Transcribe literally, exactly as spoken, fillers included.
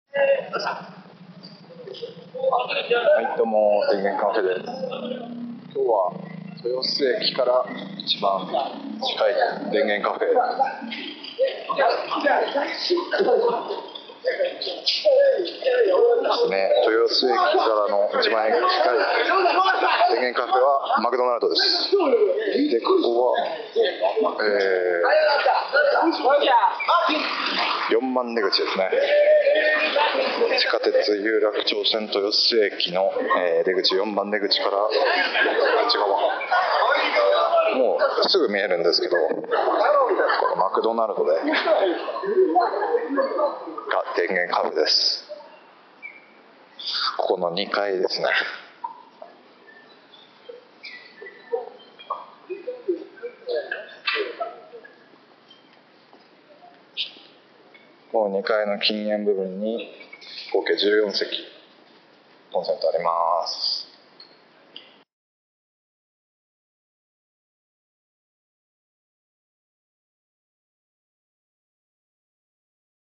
はい、どうも、電源カフェです。今日は豊洲駅から一番近い電源カフェですね。豊洲駅からの一番近い電源カフェはマクドナルドです。で、ここは、えー、よんばん出口ですね。地下鉄有楽町線豊洲駅の、えー、出口よんばん出口からこっち側、もうすぐ見えるんですけど、このマクドナルドでが電源カフェです。ここのにかいですね。このにかいの禁煙部分に合計じゅうよんせきコンセントあります。